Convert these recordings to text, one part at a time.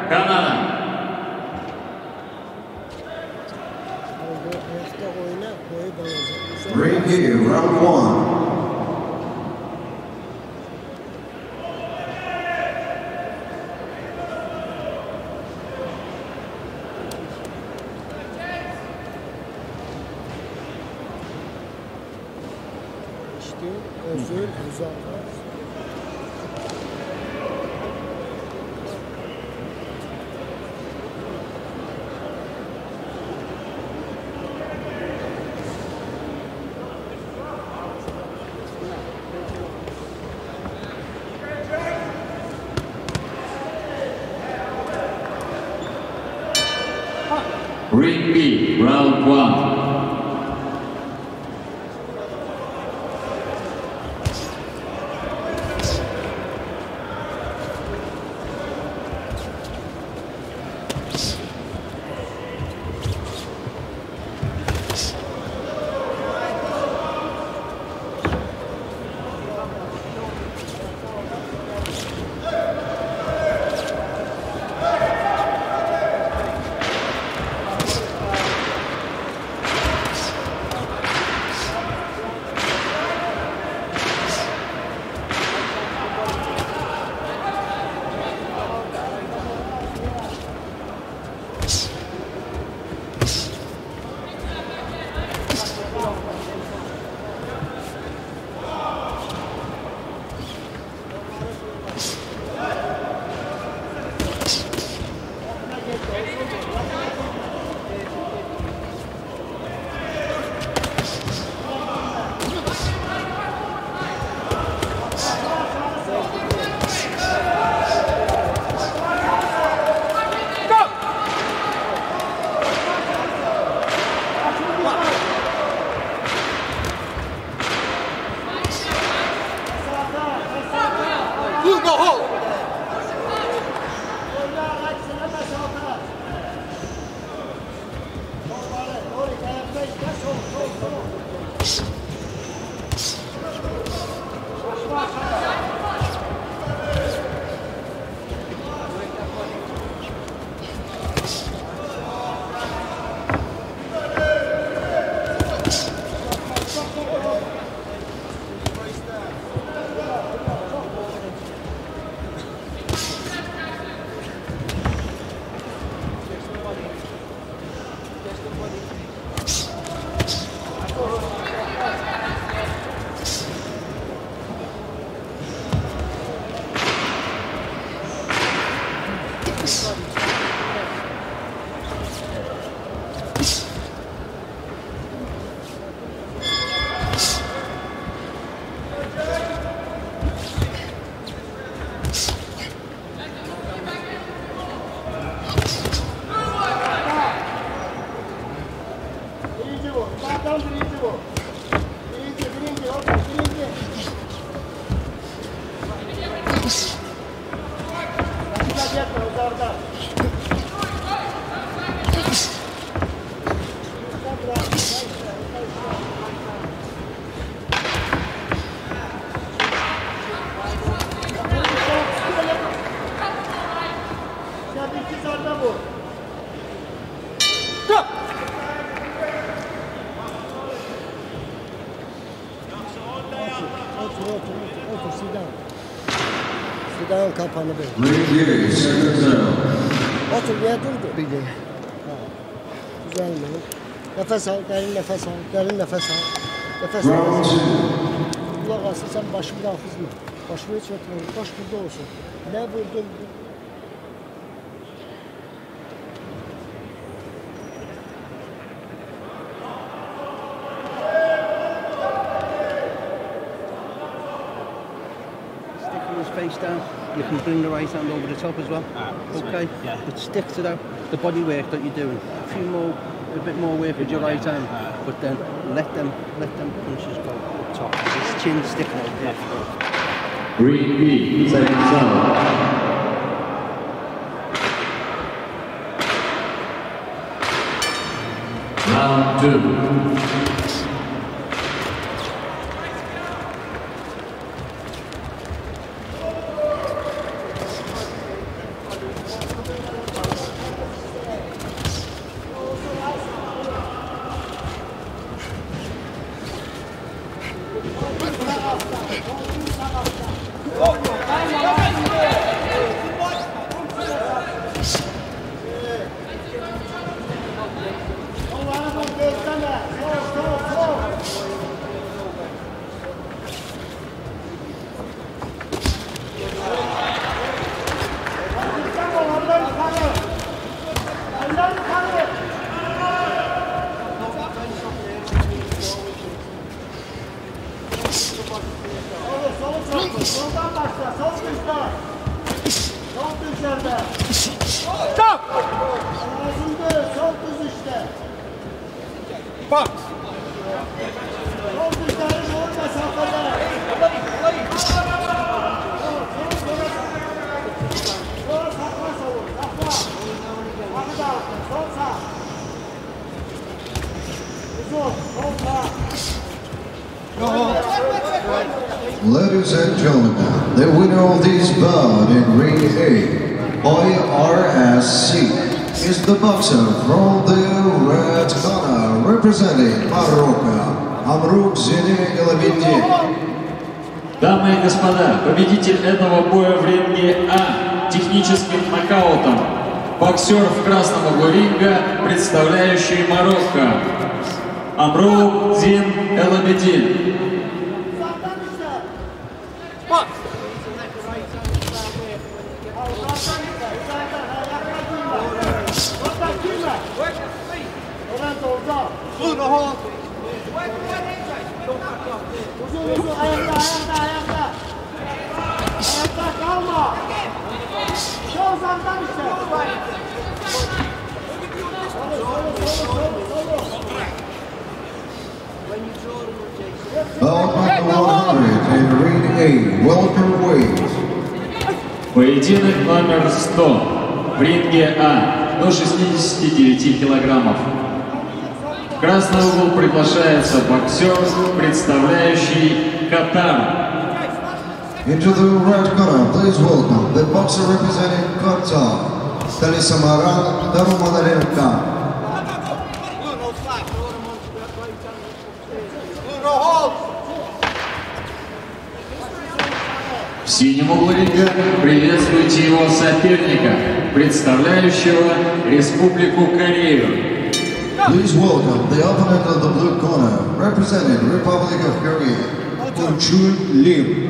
Kanada. Ring here, round one. Özür uzaklar. Ring B, round one. Sidan kapanı böyle. Otur ya durdu. Bir de. Güzel mi? Nefes al, derin nefes al, derin nefes al. Nefes al. Kulak alsın, sen başımı da hafızma. Başımı hiç ötme, baş burada olsun. Ne vurdun? Face down, you can bring the right hand over the top as well. Okay, yeah. But stick to that, the body work that you're doing. A bit more work with your right hand, but then let them punches go up top. His chin sticking out there. Green B, second zone. Round two. Soldan başla, sol dışta. Sol dışarıda. Stop! Ağzında, sol düz işte. Box. Sol dışarı doğru mesafede. Sonra sakla savun, sakla. Bakı da altın, sol sağ. Uzun, sol sağ. Ladies and gentlemen, the winner of this bout in ring A, IRSC, is the boxer from the red corner, representing Morocco, Amrouk Zine Elabedin. Дамы и господа, победитель этого боя в ринге А техническим нокаутом. Боксер в красном углу ринга, представляющий Марокко, Амроук Зин Элабедин. Box. Blue the hole. Uzun, ayakta. Ayakta kalma. Sol uzaktan işte. Bout number 100 in ring A, welterweight. Поединок номер 100 в ринге А до 69 килограммов. В красный угол приглашается боксер, представляющий Катар. Into the red corner, please welcome the boxer representing Qatar, Samaran Darumanarevka. Blue no slap. Blue no hold. В синем углу ринга приветствуйте его соперника, представляющего Республику Корею. Please welcome the opponent of the blue corner, representing Republic of Korea, Moon Chun Lim.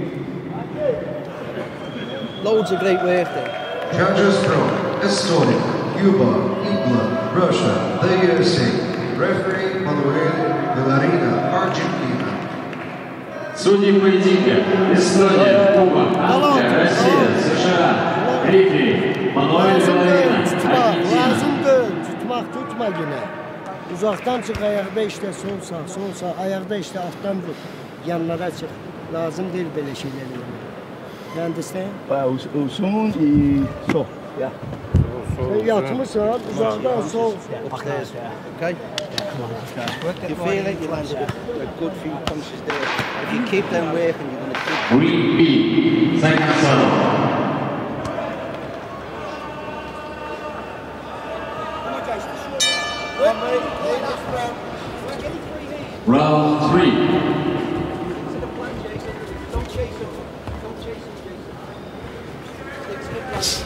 Loads of great work there. Judges from Estonia, Cuba, England, Russia, the USA, referee Manuel Villarina, Argentina. Судьи поединка: Эстония, Куба, Англия, Россия, США. Рефери Мануэль Виларина, Аргентина. Tutma yine. Uzaktan çık, ayakta işte sol sağ, ayakta işte alttan vur. Yanlara çık. Lazım değil böyle şeyler. You understand? Uzun y sol. Yeah. Yatmışsan uzaktan sol. Okay? You feel it, you land a good few punches there. If you keep them working, you're going to keep... Ring B, Сайхан Садов. Round 3. Don't chase him. Don't chase him, Jason.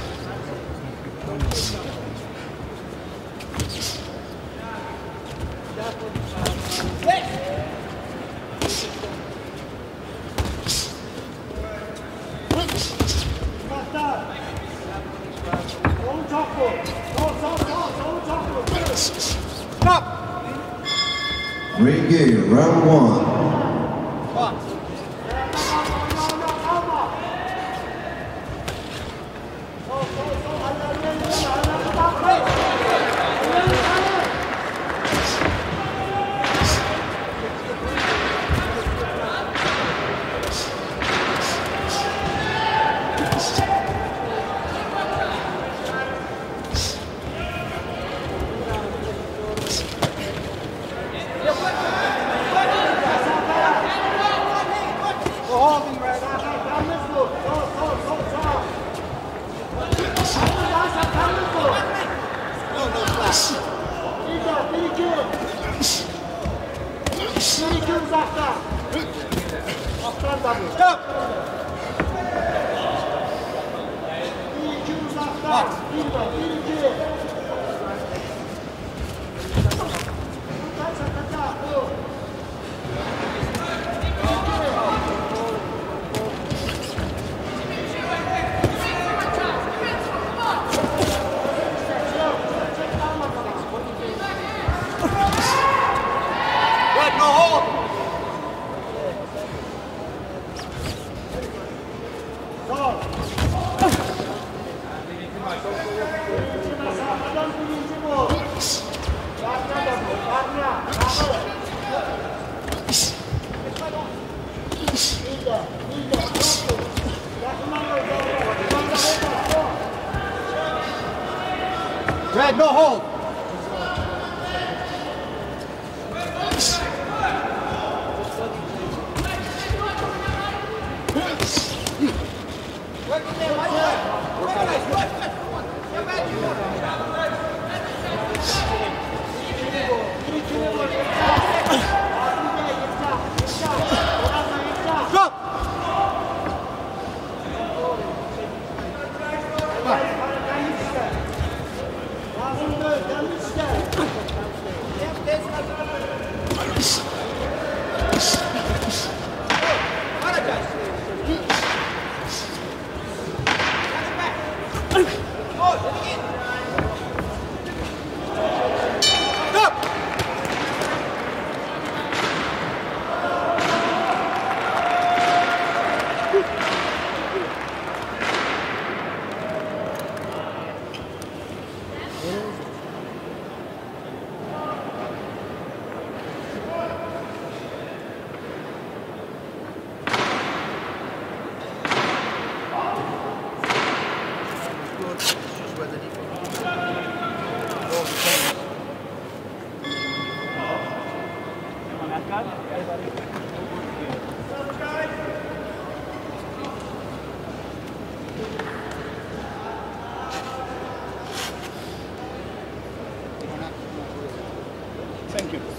Stop. Ring A, round 1. Box. Red, no hold. Red, no hold. Thank you.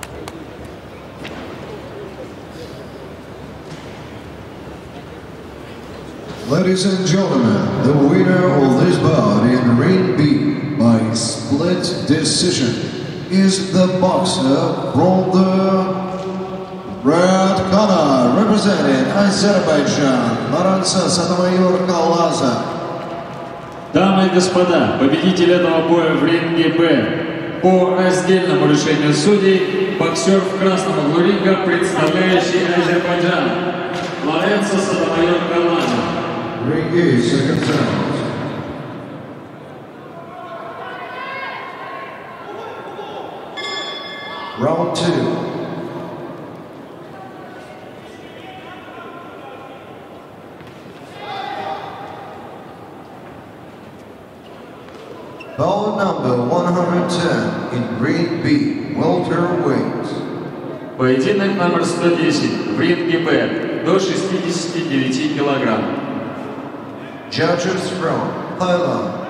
Ladies and gentlemen, the winner of this bout in Ring B by split decision is the boxer from the red corner, representing Azerbaijan, Maransa Satamayor Kalazan. Дамы и господа, победитель этого боя в ринге Б по раздельному решению судей, боксер в красном углу ринга, представляющий Азербайджан, Лоренцо Сатамайор Калаза. Ring A, second round. Round 2. Bout number 110 in Ring B, welterweight. Поединок номер 110 в ринге Б до 69 килограмм. Judges from Thailand.